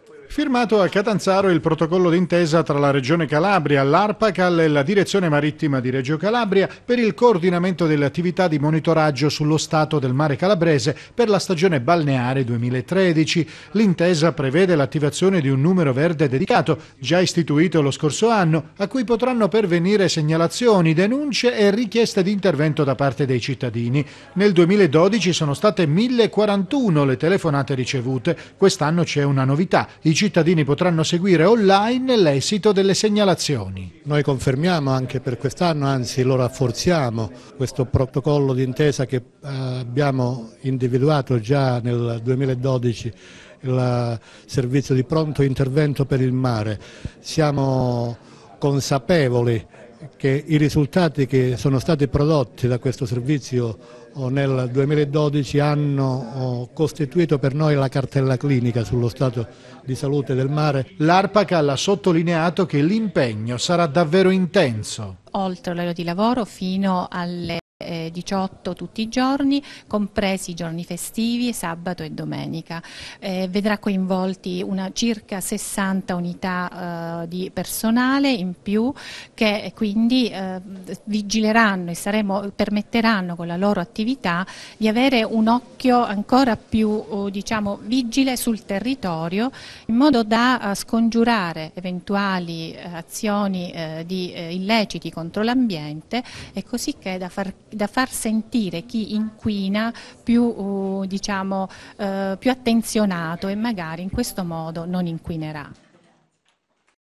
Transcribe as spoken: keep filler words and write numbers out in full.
Firmato a Catanzaro il protocollo d'intesa tra la Regione Calabria, l'ARPACAL e la Direzione Marittima di Reggio Calabria per il coordinamento delle attività di monitoraggio sullo stato del mare calabrese per la stagione balneare duemilatredici. L'intesa prevede l'attivazione di un numero verde dedicato, già istituito lo scorso anno, a cui potranno pervenire segnalazioni, denunce e richieste di intervento da parte dei cittadini. Nel duemiladodici sono state mille quarantuno le telefonate ricevute. Quest'anno c'è una novità: i cittadini potranno seguire online l'esito delle segnalazioni. Noi confermiamo anche per quest'anno, anzi lo rafforziamo, questo protocollo d'intesa che abbiamo individuato già nel duemiladodici, il servizio di pronto intervento per il mare. Siamo consapevoli che i risultati che sono stati prodotti da questo servizio nel duemiladodici hanno costituito per noi la cartella clinica sullo stato di salute del mare. L'ARPACAL ha sottolineato che l'impegno sarà davvero intenso. Oltre all'orario di lavoro fino alle diciotto tutti i giorni, compresi i giorni festivi, sabato e domenica. Eh, vedrà coinvolti una circa sessanta unità eh, di personale in più che quindi eh, vigileranno e saremo, permetteranno con la loro attività di avere un occhio ancora più eh, diciamo, vigile sul territorio, in modo da eh, scongiurare eventuali eh, azioni eh, di eh, illeciti contro l'ambiente, e così che da far da far sentire chi inquina più, uh, diciamo, uh, più attenzionato, e magari in questo modo non inquinerà.